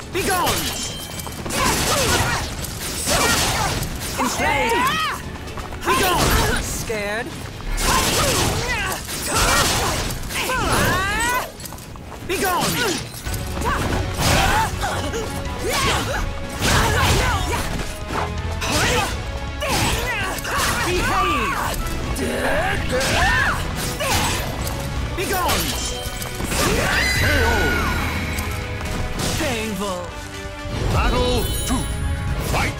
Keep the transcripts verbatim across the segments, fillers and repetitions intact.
Be gone! Enslaved! Be gone! Scared? Be gone! Behave! Be gone! Painful. Battle two. Fight!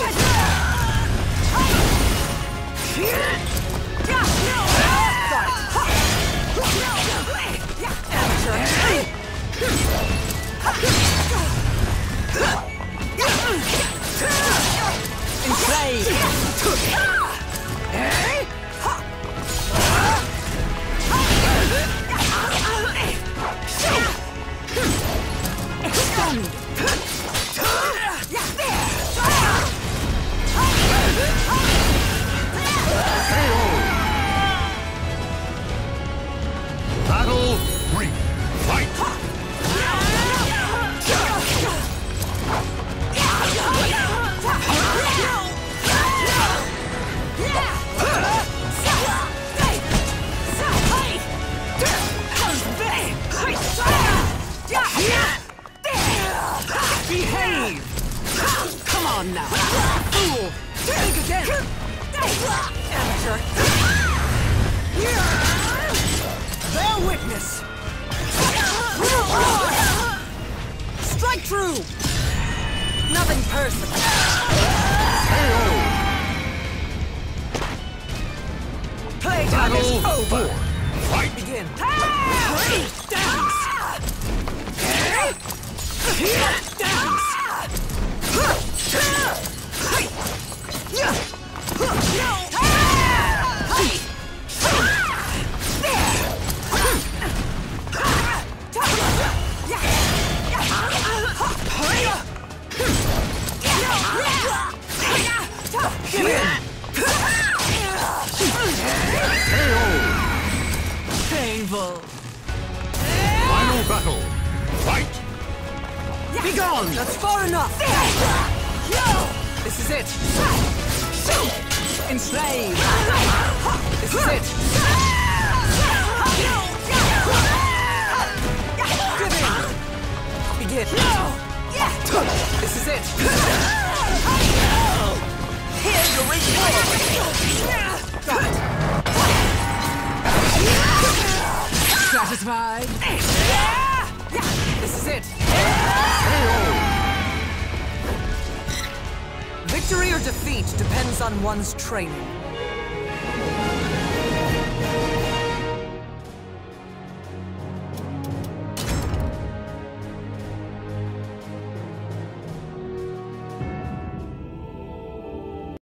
Enslaved! Stunned! Battle three. Fight! Behave! Come on now! Fool! Think again! Amateur! Bear witness! Strike true! Nothing personal! Playtime is Battle over! four. Fight! Begin! Dance! Dance! Get in! Painful! Final battle. Fight! Be gone! That's far enough! This is it! Enslaved! This is it! Give in! Begin! This is it! Here's your reward! Got it! Satisfied? This is it! Victory or defeat depends on one's training.